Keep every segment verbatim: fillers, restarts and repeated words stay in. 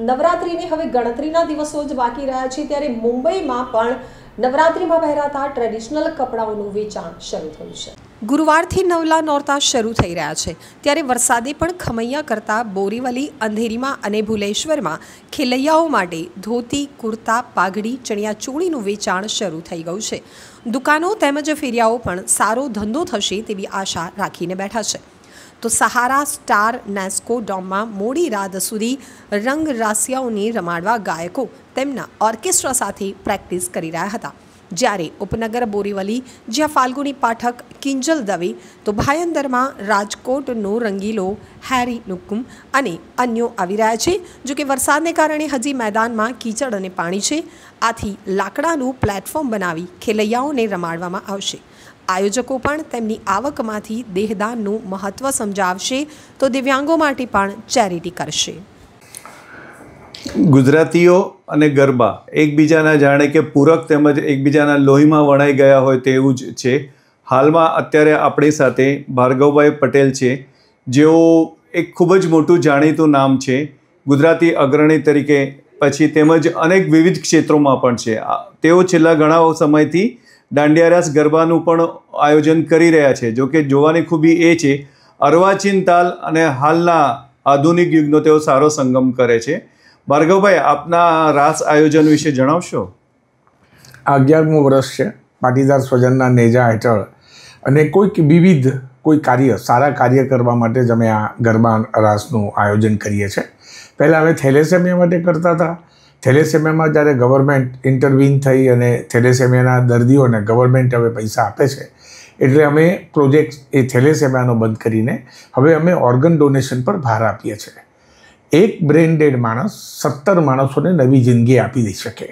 નવરાત્રિની હવે ગણતરીના દિવસો જ બાકી રહ્યા છે, ત્યારે મુંબઈમાં પણ નવરાત્રિમાં પહેરાતા ટ્રેડિશનલ કપડાઓનું વેચાણ શરૂ થયું છે। ગુરુવારથી નવલા નોરતા શરૂ થઈ રહ્યા છે, ત્યારે વરસાદે પણ ખમૈયા કરતા બોરીવલી, અંધેરીમાં અને ભુલેશ્વરમાં ખેલૈયાઓ માટે ધોતી, કુર્તા, પાઘડી, ચણિયાચોળીનું વેચાણ શરૂ થઈ ગયું છે। દુકાનો તેમજ ફેરિયાઓ પણ સારો ધંધો થશે તેવી આશા રાખીને બેઠા છે। તો સહારા, સ્ટાર, નેસ્કો ડોમમાં મોડી રાત સુધી રંગ રાસિયાઓને રમાડવા ગાયકો તેમના ઓર્કેસ્ટ્રા સાથે પ્રેક્ટિસ કરી રહ્યા હતા, જ્યારે ઉપનગર બોરીવલી જ્યાં ફાલ્ગુની પાઠક, કિંજલ દવે, તો ભાયંદરમાં રાજકોટનો રંગીલો, હેરી નુકુમ અને અન્યો આવી રહ્યા છે। જો કે વરસાદને કારણે હજી મેદાનમાં કીચડ અને પાણી છે, આથી લાકડાનું પ્લેટફોર્મ બનાવી ખેલૈયાઓને રમાડવામાં આવશે। આયોજકો પણ તેમની આવકમાંથી દેહદાનનું મહત્ત્વ સમજાવશે તો દિવ્યાંગો માટે પણ ચેરિટી કરશે। ગુજરાતીઓ અને ગરબા એકબીજાના જાણે કે પૂરક તેમજ એકબીજાના લોહીમાં વણાઈ ગયા હોય તેવું જ છે। હાલમાં અત્યારે આપણી સાથે ભાર્ગવભાઈ પટેલ છે, જેઓ એક ખૂબ જ મોટું જાણીતું નામ છે ગુજરાતી અગ્રણી તરીકે, પછી તેમજ અનેક વિવિધ ક્ષેત્રોમાં પણ છે। તેઓ છેલ્લા ઘણા સમયથી દાંડિયા રાસ ગરબાનું પણ આયોજન કરી રહ્યા છે। જો કે જોવાની ખૂબી એ છે અર્વાચીન તાલ અને હાલના આધુનિક યુગનો તેઓ સારો સંગમ કરે છે। ભાર્ગવભાઈ, આપના રાસ આયોજન વિશે જણાવશો? આ અગિયારમું વર્ષ છે પાટીદાર સ્વજનના નેજા હેઠળ, અને કોઈક વિવિધ કોઈ કાર્ય, સારા કાર્ય કરવા માટે જ અમે આ ગરબા રાસનું આયોજન કરીએ છીએ। પહેલાં અમે થેલેસેમિયા માટે કરતા હતા। થેલેસેમિયામાં જ્યારે ગવર્મેન્ટ ઇન્ટરવીન થઈ અને થેલેસેમિયાના દર્દીઓને ગવર્મેન્ટ હવે પૈસા આપે છે, એટલે અમે પ્રોજેક્ટ એ થેલેસેમિયાનો બંધ કરીને હવે અમે ઓર્ગન ડોનેશન પર ભાર આપીએ છીએ। એક બ્રેન ડેડ માણસ સત્તર માણસોને નવી જિંદગી આપી દઈ શકે।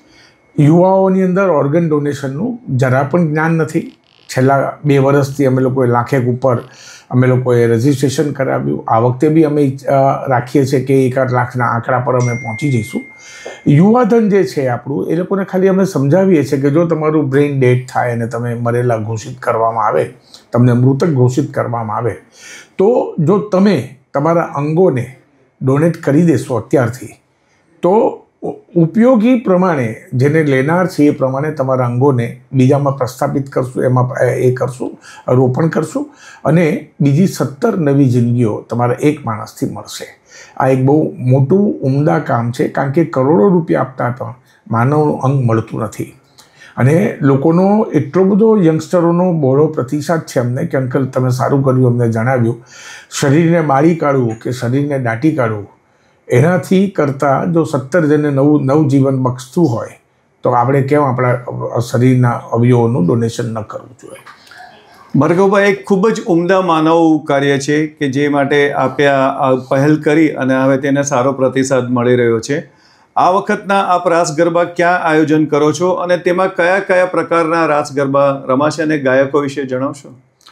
યુવાઓની અંદર ઓર્ગન ડોનેશનનું જરા પણ જ્ઞાન નથી। છેલ્લા બે વર્ષથી અમે લોકોએ લાખેક ઉપર અમે લોકોએ રજિસ્ટ્રેશન કરાવ્યું। આ વખતે બી અમે રાખીએ છીએ કે એક આઠ લાખના આંકડા પર અમે પહોંચી જઈશું। યુવાધન જે છે આપણું, એ લોકોને ખાલી અમે સમજાવીએ છીએ કે જો તમારું બ્રેઇન ડેડ થાય અને તમે મરેલા ઘોષિત કરવામાં આવે, તમને મૃતક ઘોષિત કરવામાં આવે, તો જો તમે તમારા અંગોને ડોનેટ કરી દેશો અત્યારથી, તો ઉપયોગી પ્રમાણે જેને લેનાર છે એ પ્રમાણે તમારા અંગોને બીજામાં પ્રસ્થાપિત કરશું, એમાં એ કરશું, રોપણ કરશું, અને બીજી સત્તર નવી જિંદગીઓ તમારા એક માણસથી મળશે। આ એક બહુ મોટું ઉમદા કામ છે, કારણ કે કરોડો રૂપિયા આપતા પણ માનવનું અંગ મળતું નથી। અને લોકોનો એટલો બધો યંગસ્ટરોનો બહોળો પ્રતિસાદ છે અમને કે અંકલ તમે સારું કર્યું, અમને જણાવ્યું। શરીરને બાળી કાઢવું કે શરીરને દાટી કાઢવું, એનાથી કરતાં જો સત્તર જણને નવું નવજીવન બક્ષતું હોય તો આપણે કેમ આપણા શરીરના અવયવોનું ડોનેશન ન કરવું જોઈએ? ભાર્ગવભાઈ, એક ખૂબ જ ઉમદા માનવ કાર્ય છે કે જે માટે આપે આ પહેલ કરી અને હવે તેને સારો પ્રતિસાદ મળી રહ્યો છે। આ વખતના આપ રાસ ગરબા ક્યાં આયોજન કરો છો અને તેમાં કયા કયા પ્રકારના રાસ ગરબા રમાશે અને ગાયકો વિશે જણાવશો?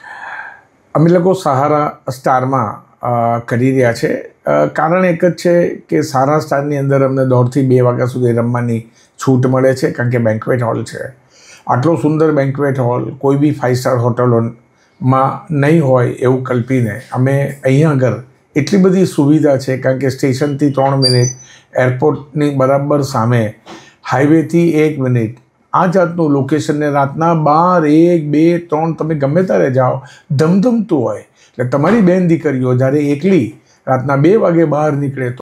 અમે લોકો સહારા સ્ટારમાં કરી રહ્યા છે। કારણ એક જ છે કે સહારા સ્ટારની અંદર અમને દોઢથી બે વાગ્યા સુધી રમવાની છૂટ મળે છે, કારણ કે બેન્ક્વેટ હોલ છે। આટલો સુંદર બેન્ક્વેટ હોલ કોઈ બી ફાઇવ સ્ટાર હોટલોમાં નહીં હોય એવું કલ્પીને અમે અહીંયા આગળ એટલી બધી સુવિધા છે, કારણ કે સ્ટેશનથી ત્રણ મિનિટ, એરપોર્ટની બરાબર સામે, હાઈવેથી એક મિનિટ, આ જાતનું લોકેશનને રાતના બાર, એક, બે, ત્રણ તમે ગમે ત્યારે જાઓ, ધમધમતું હોય। એટલે તમારી બેન દીકરીઓ જ્યારે એકલી રાતના બે વાગે બહાર નીકળે તો